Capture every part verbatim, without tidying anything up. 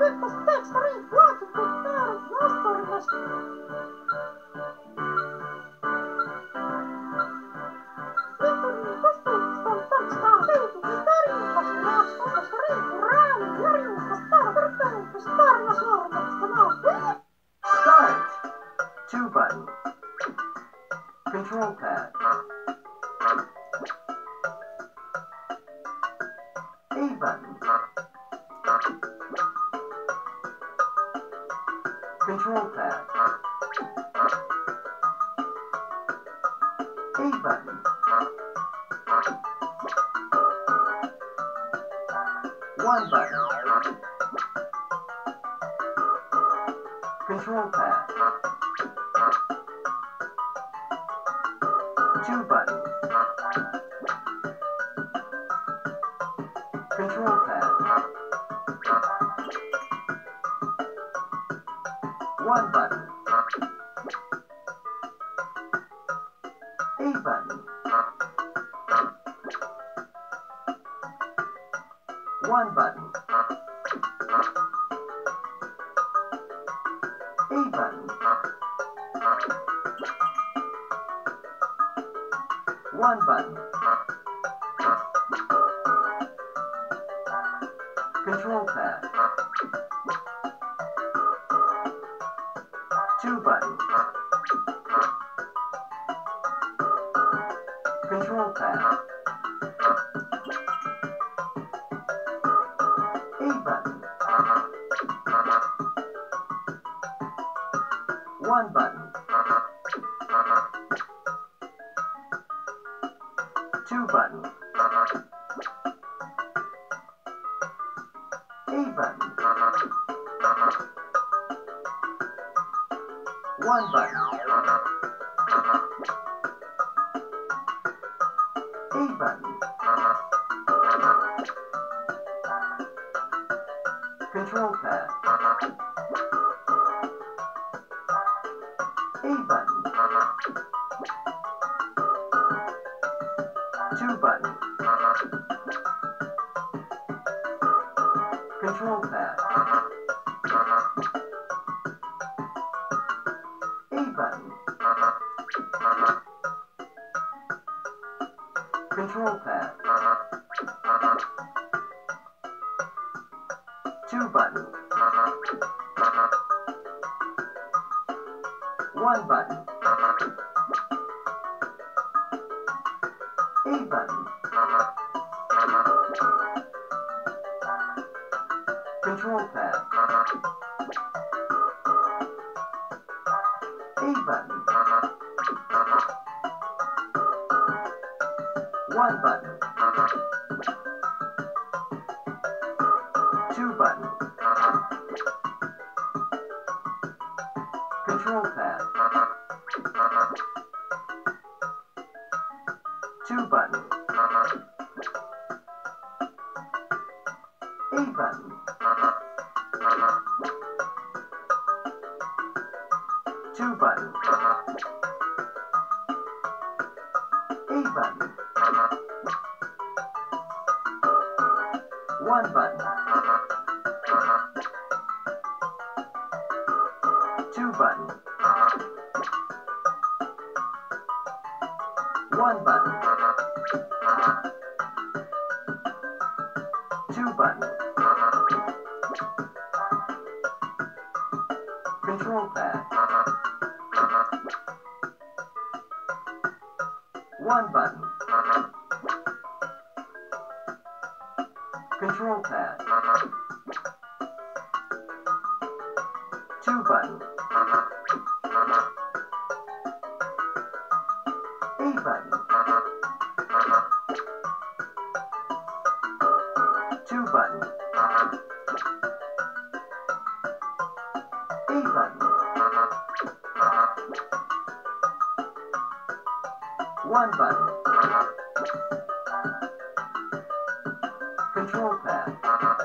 Two button. Control pad. A button. Control pad. A button. One button. Control pad. Two button. Control pad. One button. A button. One button. A button. One button. Control pad. Two button. Control pad. A button. One button. Two button. A button. One button. A button. Control pad. A button. Two button. Control pad. A button. Control pad. Two button. One button. A button. Control pad. A button. One button. Two button. Control pad. Two button. A button. Two button. A button. One button. Two button. One button. Two button. Control pad. One button. Control pad. Two button. A button. Two button. A button. One button. Control pad.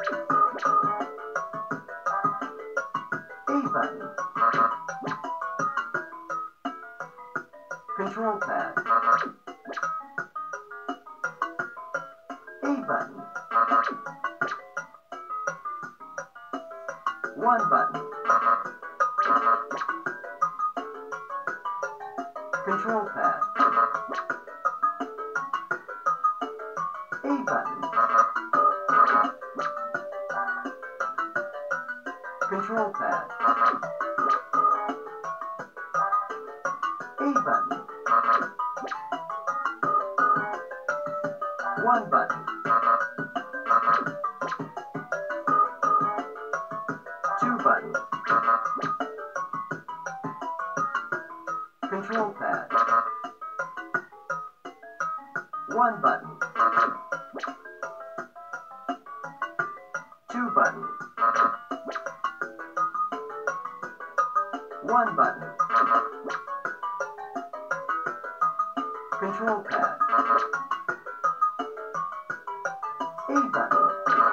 A button. Control pad. A button. One button. Control pad. A button. Control pad. A button. One button. Two button. Control pad. One button. Two button. One button. Control pad. A button.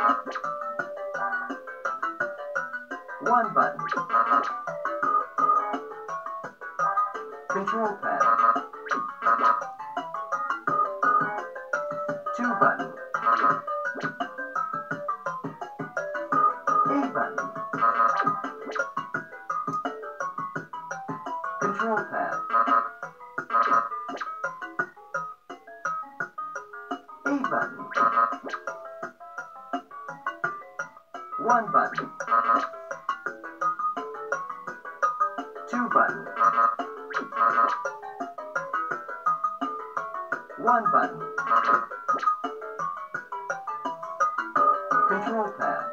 One button. Control pad. Two button. A button. Control pad. A button. One button. Two button. One button. Control pad.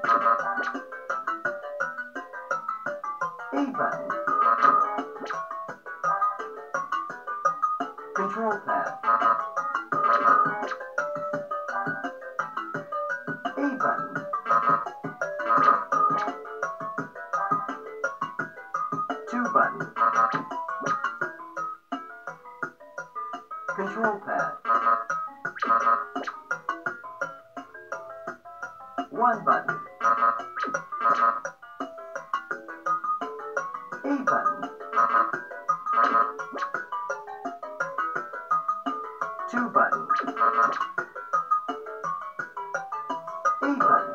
A button. Control pad. A button. Two button. Control pad. One button. A button. Two button. A button.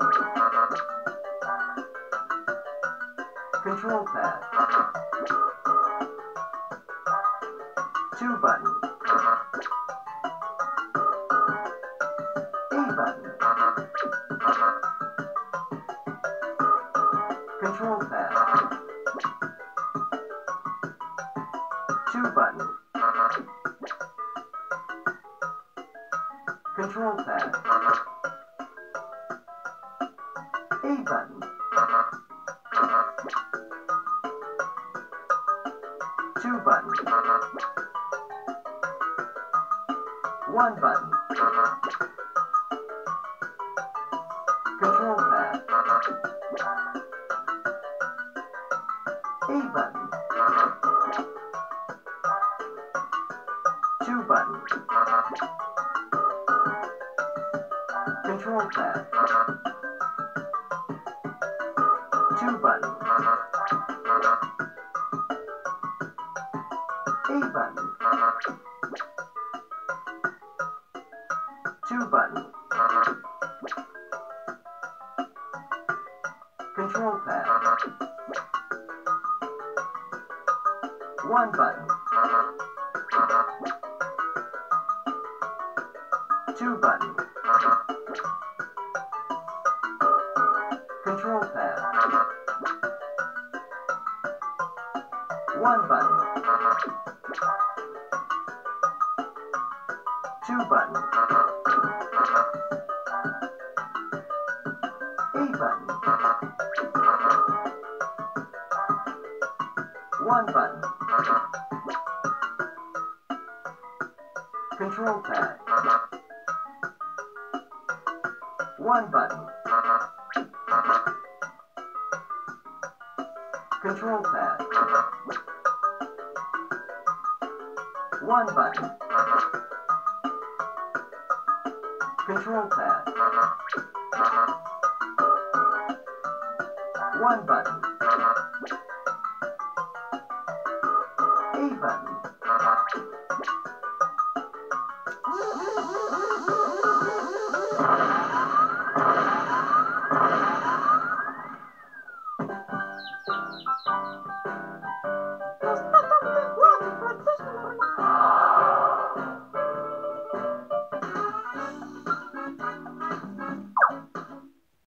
Control pad. Two button. A button. Control pad. Two button. Control pad. A button. Two button. One button. Control pad. A button. Two button. Control pad. Two button. A button. Two button. Control pad. One button. Two button. Control pad. One button. Two button. A button. One button. Control pad. One button. Control pad. One button. Control pad. One button. A button.